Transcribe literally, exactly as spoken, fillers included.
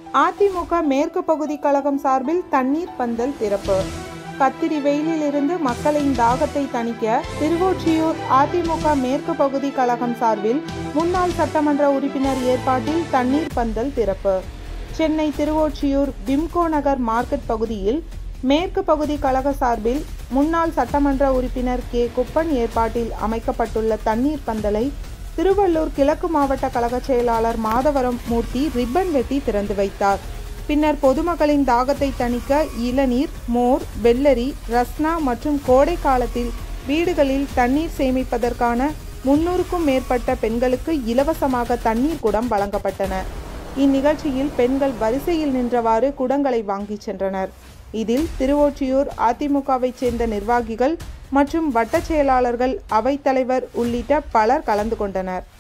அதிமுக மேற்கு பகுதி கழகம் சார்பில் தண்ணீர் பந்தல் திறப்பு. கத்திரி வெயிலிலிருந்து மக்களின் தாகத்தை தணிக்க திருவொற்றியூர் அதிமுக மேற்கு பகுதி கழகம் சார்பில் முன்னாள் சட்டமன்ற உறுப்பினர் ஏற்பாட்டில் தண்ணீர் பந்தல் திறப்பு. சென்னை திருவொற்றியூர் பிம்கோ நகர் மார்க்கெட் பகுதியில் மேற்கு பகுதி கழக சார்பில் முன்னாள் சட்டமன்ற உறுப்பினர் கே குப்பன் ஏற்பாட்டில் அமைக்கப்பட்டுள்ள தண்ணீர் பந்தலை திருவள்ளூர் கிழக்கு மாவட்ட கழக செயலாளர் மாதவரம் மூர்த்தி ரிப்பன் வெட்டி திறந்து வைத்தார். பின்னர் பொதுமக்களின் தாகத்தை தணிக்க இளநீர், மோர், வெள்ளரி, ரஸ்னா மற்றும் கோடை காலத்தில் வீடுகளில் தண்ணீர் சேமிப்பதற்கான முன்னூறுக்கும் மேற்பட்ட பெண்களுக்கு இலவசமாக தண்ணீர் குடம் வழங்கப்பட்டன. இந்நிகழ்ச்சியில் பெண்கள் வரிசையில் நின்றவாறு குடங்களை வாங்கி சென்றனர். இதில் திருவொற்றியூர் அதிமுகவை சேர்ந்த நிர்வாகிகள் மற்றும் வட்ட செயலாளர்கள், அவைத்தலைவர் உள்ளிட்ட பலர் கலந்து கொண்டனர்.